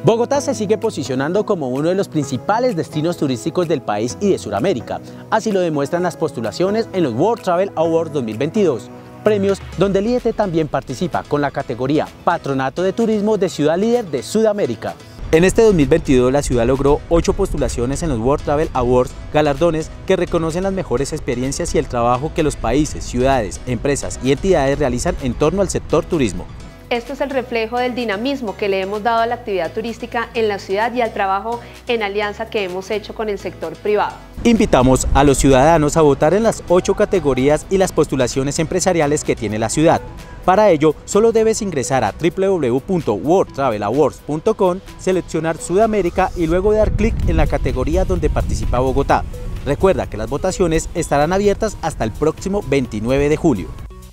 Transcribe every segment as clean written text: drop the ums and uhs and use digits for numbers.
Bogotá se sigue posicionando como uno de los principales destinos turísticos del país y de Sudamérica. Así lo demuestran las postulaciones en los World Travel Awards 2022, premios donde el IDT también participa con la categoría Patronato de Turismo de Ciudad Líder de Sudamérica. En este 2022 la ciudad logró 8 postulaciones en los World Travel Awards, galardones que reconocen las mejores experiencias y el trabajo que los países, ciudades, empresas y entidades realizan en torno al sector turismo. Esto es el reflejo del dinamismo que le hemos dado a la actividad turística en la ciudad y al trabajo en alianza que hemos hecho con el sector privado. Invitamos a los ciudadanos a votar en las 8 categorías y las postulaciones empresariales que tiene la ciudad. Para ello, solo debes ingresar a www.worldtravelawards.com, seleccionar Sudamérica y luego dar clic en la categoría donde participa Bogotá. Recuerda que las votaciones estarán abiertas hasta el próximo 29 de julio.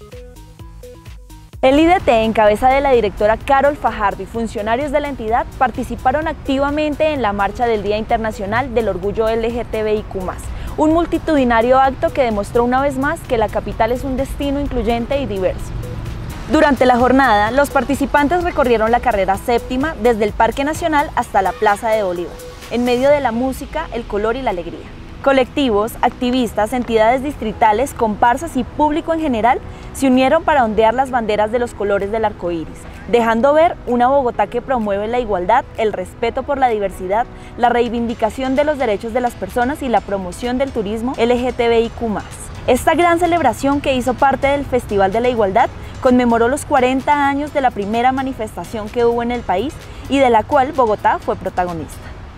El IDT, en cabeza de la directora Carol Fajardo y funcionarios de la entidad, participaron activamente en la marcha del Día Internacional del Orgullo LGTBIQ+, un multitudinario acto que demostró una vez más que la capital es un destino incluyente y diverso. Durante la jornada, los participantes recorrieron la carrera séptima desde el Parque Nacional hasta la Plaza de Bolívar, en medio de la música, el color y la alegría. Colectivos, activistas, entidades distritales, comparsas y público en general se unieron para ondear las banderas de los colores del arco iris, dejando ver una Bogotá que promueve la igualdad, el respeto por la diversidad, la reivindicación de los derechos de las personas y la promoción del turismo LGTBIQ+. Esta gran celebración, que hizo parte del Festival de la Igualdad, conmemoró los 40 años de la primera manifestación que hubo en el país y de la cual Bogotá fue protagonista.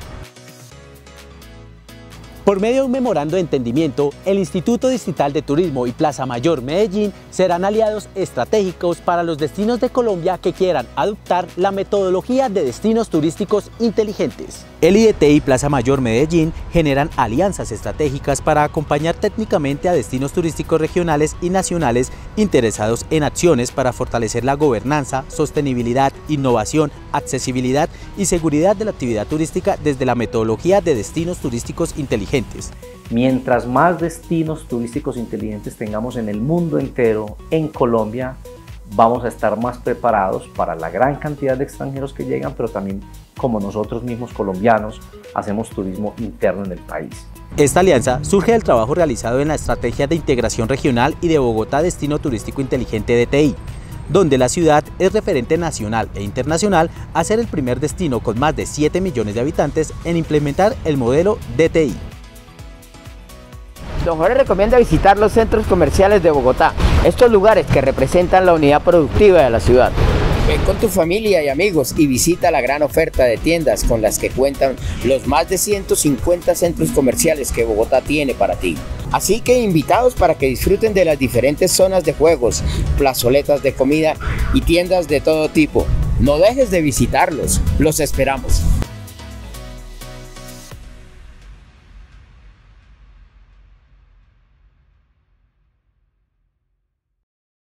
Por medio de un memorando de entendimiento, el Instituto Distrital de Turismo y Plaza Mayor Medellín serán aliados estratégicos para los destinos de Colombia que quieran adoptar la metodología de destinos turísticos inteligentes. El IDT y Plaza Mayor Medellín generan alianzas estratégicas para acompañar técnicamente a destinos turísticos regionales y nacionales interesados en acciones para fortalecer la gobernanza, sostenibilidad, innovación, accesibilidad y seguridad de la actividad turística desde la metodología de destinos turísticos inteligentes. Mientras más destinos turísticos inteligentes tengamos en el mundo entero, en Colombia, vamos a estar más preparados para la gran cantidad de extranjeros que llegan, pero también como nosotros mismos colombianos hacemos turismo interno en el país. Esta alianza surge del trabajo realizado en la Estrategia de Integración Regional y de Bogotá Destino Turístico Inteligente DTI, donde la ciudad es referente nacional e internacional a ser el primer destino con más de 7 millones de habitantes en implementar el modelo DTI. Don Jorge recomienda visitar los centros comerciales de Bogotá, estos lugares que representan la unidad productiva de la ciudad. Ven con tu familia y amigos y visita la gran oferta de tiendas con las que cuentan los más de 150 centros comerciales que Bogotá tiene para ti. Así que invitados para que disfruten de las diferentes zonas de juegos, plazoletas de comida y tiendas de todo tipo. No dejes de visitarlos, los esperamos.